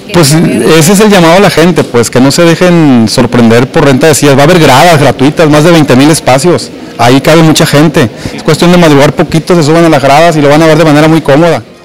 Pues ese es el llamado a la gente, pues que no se dejen sorprender por renta de sillas. Va a haber gradas gratuitas, más de 20,000 espacios. Ahí cabe mucha gente. Es cuestión de madrugar poquito, se suben a las gradas y lo van a ver de manera muy cómoda.